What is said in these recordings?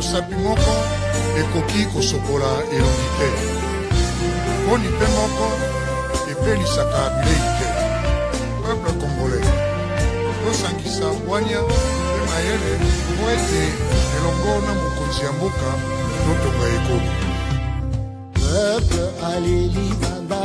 mosapi moko ekoki kosokola elongi te. Poni pe moko epelisaka bilei te. Peuple congolais, tosangisa bwanya pe mayele po ete elongo na mokonzi ya mboka totonga ekolo. Peuple aleli baba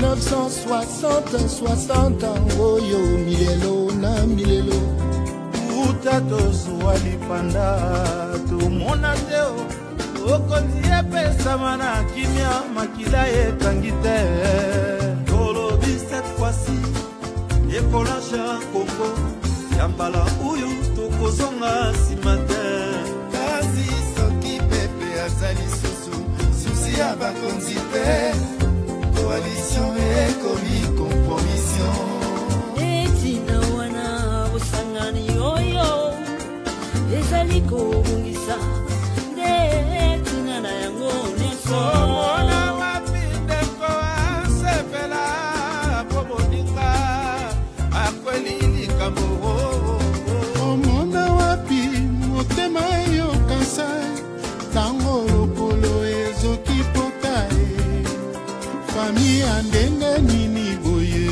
1960 oyo milelo na milelo uta tozwa lipanda tomona teo okonzi epesama na kimia makila etangi te tolobi cette fois-ci ekolage Kongo ya mbala oyo tokozonga nsima te kasi soki pepe azali susu susi ya bakonzi te coalition ekomi compromission etina wana osangani oyo ezali kobungisa nde etina na yango nyonso omona wapi ndeko asepela po boninga akweli likambo omona wapi motema eyokasa tango lokolo ezoki pota fami ya ndenge nini boye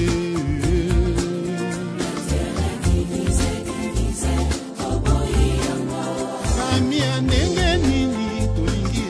fami ya ndenge nini tolingi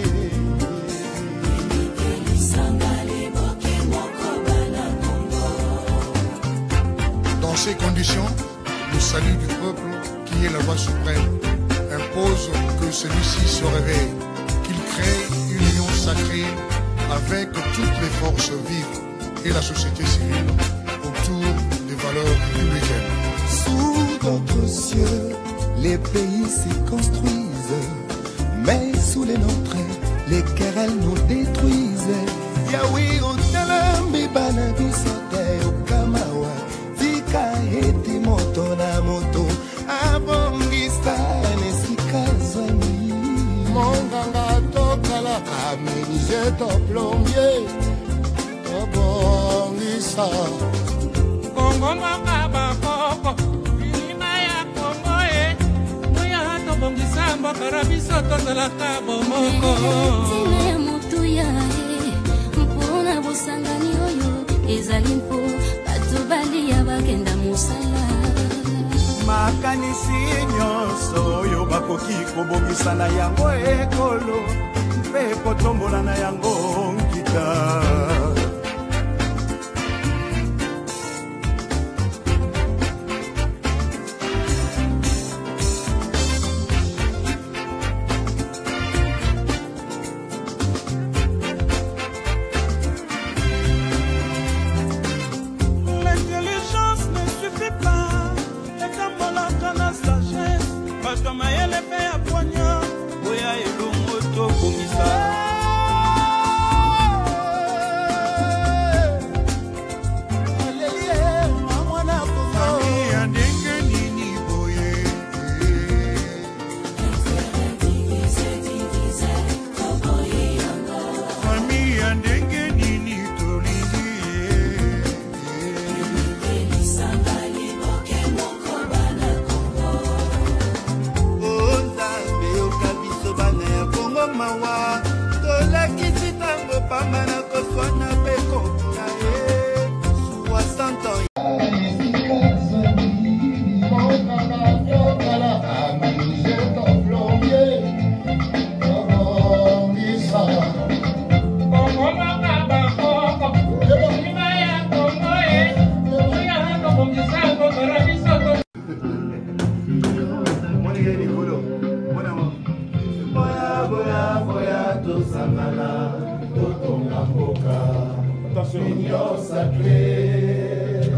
Dans ces conditions, le salut du peuple, qui est la loi suprême, impose que celui-ci se réveille, qu'il crée une union sacrée avec toutes les forces vives et la société civile autour des valeurs républicaines. Sous d'autres cieux, les pays s'y construisent, mais sous les nôtres, les querelles nous détruisent. Yaoui, on talambi banabisote okamawa, tika eti moto na moto, abongisa nesikazani. Monganga tokala kamise to plombier, abongisa. Kongo maka bakoko ilima ya Kongo moya tobongisa mbokara biso tozalaka bomoko ntina ya motuya mpona bosangani oyo ezali mpo bato balia bakenda mosala makanisi nyonso oyo bakoki kobongisa na yango ekolo mpe kotombola na yango nkita Union sacrée.